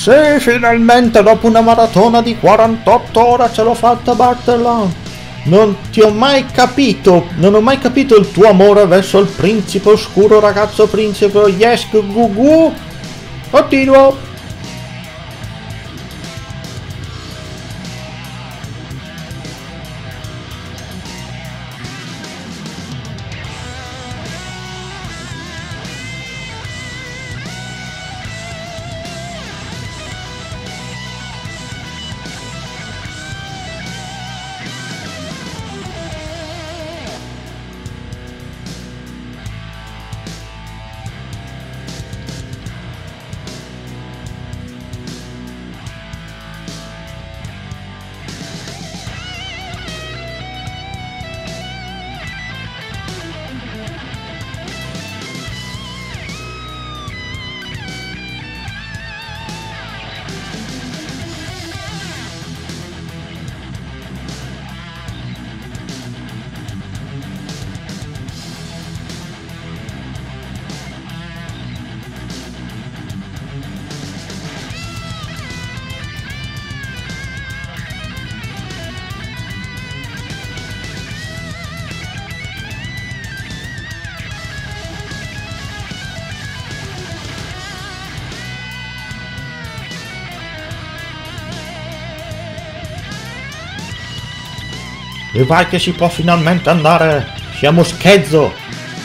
Sì, finalmente dopo una maratona di 48 ore ce l'ho fatta batterla. Non ti ho mai capito, non ho mai capito il tuo amore verso il principe oscuro, ragazzo principe Yes Gugu. Continuo. E vai che si può finalmente andare! Siamo schezzo!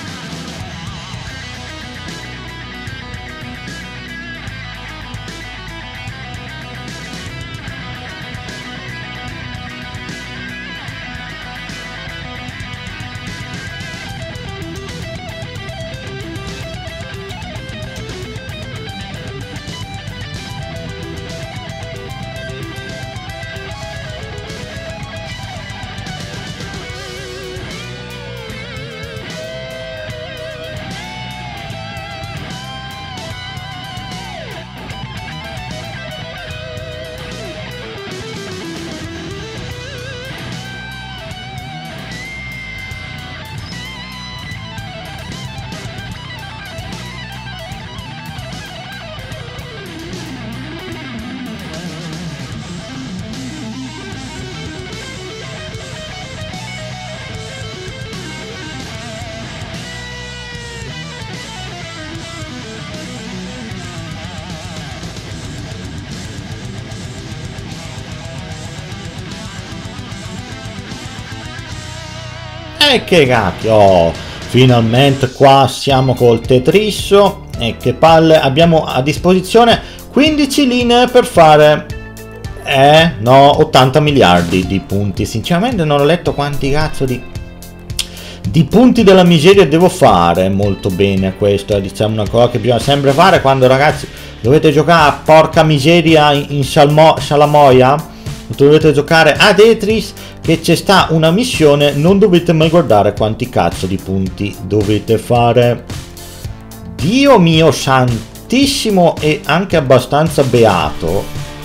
E che cacchio, finalmente qua siamo col Tetrisso e che palle, abbiamo a disposizione 15 linee per fare no, 80 miliardi di punti. Sinceramente non ho letto quanti cazzo di punti della miseria devo fare. Molto bene, questo è diciamo una cosa che bisogna sempre fare quando ragazzi dovete giocare a porca miseria in Salamoia, dovete giocare a Tetris, che c'è sta una missione, non dovete mai guardare quanti cazzo di punti dovete fare. Dio mio santissimo e anche abbastanza beato,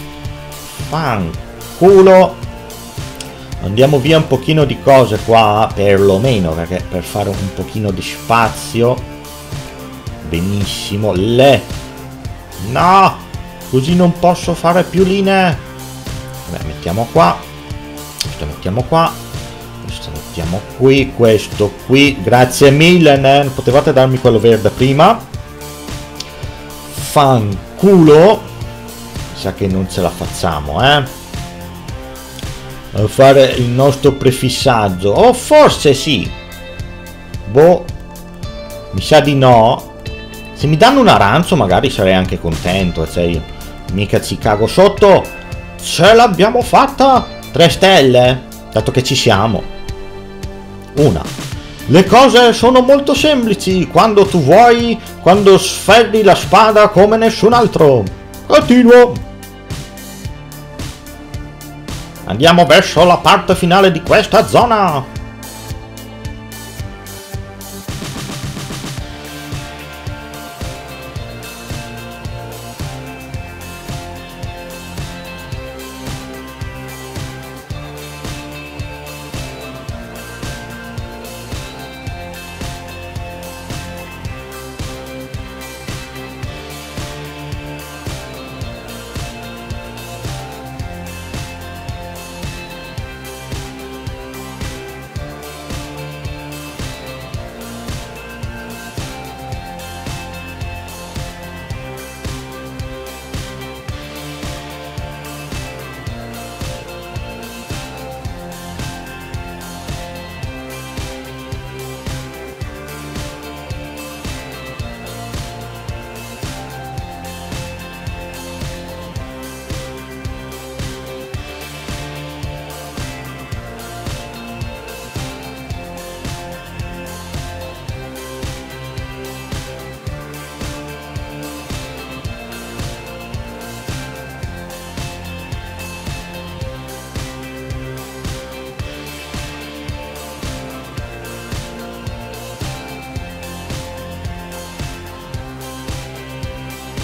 fanculo. Andiamo via un pochino di cose qua, perlomeno, perché per fare un pochino di spazio. Benissimo, no, così non posso fare più linee. Vabbè, mettiamo qua, questo mettiamo qua, questo mettiamo qui, questo qui, grazie mille, potevate darmi quello verde prima. Fanculo, mi sa che non ce la facciamo, a fare il nostro prefissaggio, o forse sì, boh, mi sa di no. Se mi danno un arancio magari sarei anche contento, cioè mica ci cago sotto. Ce l'abbiamo fatta! 3 stelle, dato che ci siamo. Una. Le cose sono molto semplici quando tu vuoi, quando sferri la spada come nessun altro. Continuo. Andiamo verso la parte finale di questa zona.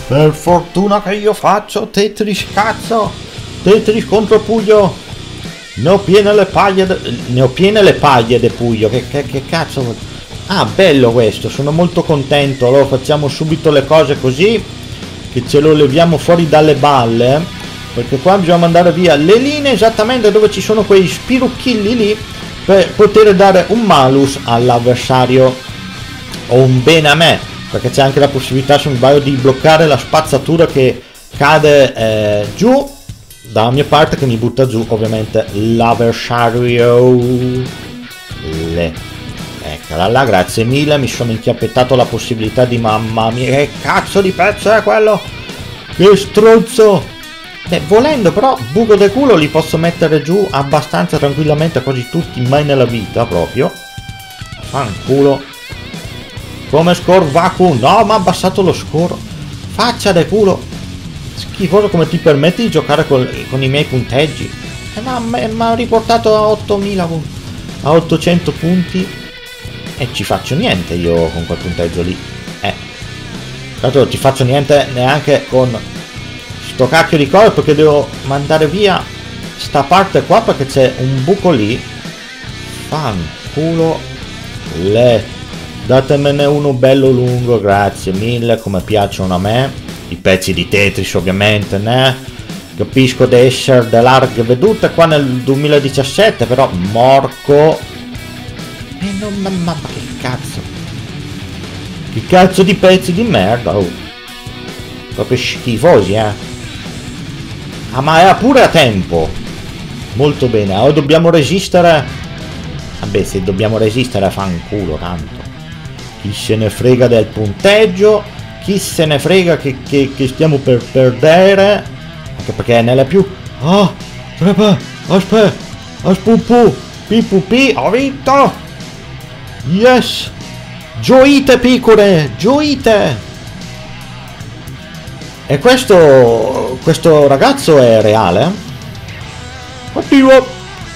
Per fortuna che io faccio Tetris, cazzo! Tetris contro Puyo! Ne ho piene le paglie de Puyo, che cazzo! Ah, bello questo, sono molto contento. Allora facciamo subito le cose così, che ce lo leviamo fuori dalle balle, perché qua bisogna mandare via le linee esattamente dove ci sono quei spirucchilli lì, per poter dare un malus all'avversario o un bene a me, perché c'è anche la possibilità, se non sbaglio, di bloccare la spazzatura che cade giù dalla mia parte, che mi butta giù ovviamente l'avversario. Eccola là, grazie mille, mi sono inchiappettato la possibilità di... Mamma mia, che cazzo di pezzo è quello? Che stronzo! Beh, volendo però, buco del culo li posso mettere giù abbastanza tranquillamente, quasi tutti, mai nella vita proprio. Fanculo. Come score vacuum? No, ma ha abbassato lo score. Faccia del culo. Schifoso, come ti permetti di giocare con i miei punteggi? Ma ha riportato a 8000 a 800 punti e ci faccio niente io con quel punteggio lì. Tanto non ci faccio niente neanche con sto cacchio di cose, perché devo mandare via sta parte qua perché c'è un buco lì. Fanculo. Datemene uno bello lungo, grazie mille, come piacciono a me. I pezzi di Tetris ovviamente, ne capisco di essere da larghe vedute qua nel 2017, però morco. Ma che cazzo? Che cazzo di pezzi di merda, oh. Proprio schifosi, Ah, ma era pure a tempo. Molto bene, ora dobbiamo resistere. Vabbè, se dobbiamo resistere, fanculo tanto. Chi se ne frega del punteggio, chi se ne frega che stiamo per perdere, anche perché nelle più... Ah, aspetta, pipupi, ho vinto! Yes! Gioite piccole, gioite! E questo ragazzo è reale? Cattivo!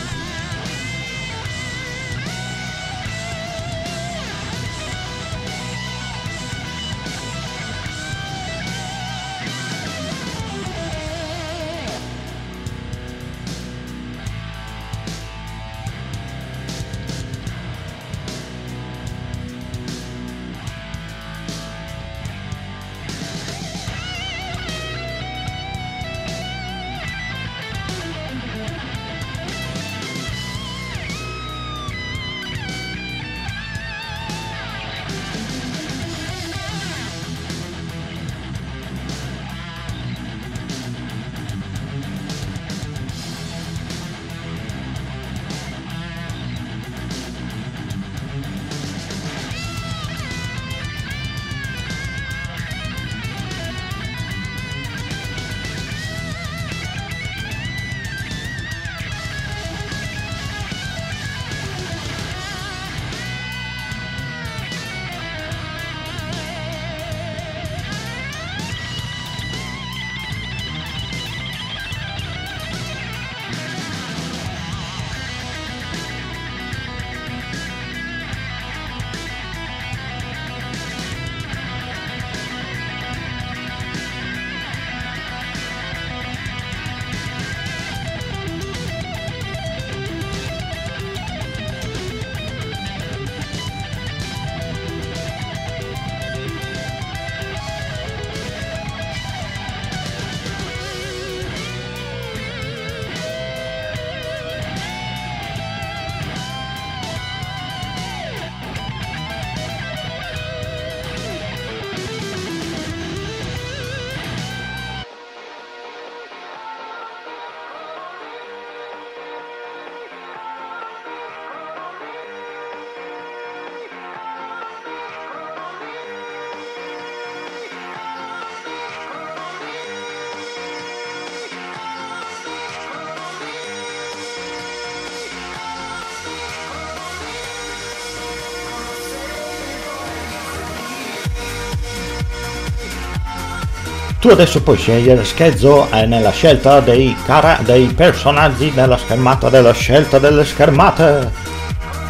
Tu adesso puoi scegliere schezzo nella scelta dei personaggi, nella schermata della scelta delle schermate.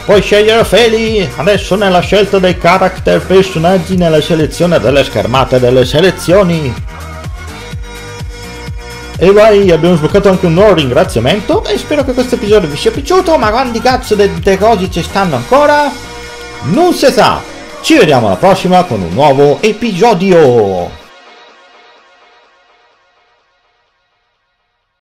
Puoi scegliere Feli adesso nella scelta dei character personaggi nella selezione delle schermate delle selezioni. E vai, abbiamo sbloccato anche un nuovo ringraziamento e spero che questo episodio vi sia piaciuto, ma quanti cazzo di cose ci stanno ancora? Non si sa! Ci vediamo alla prossima con un nuovo episodio!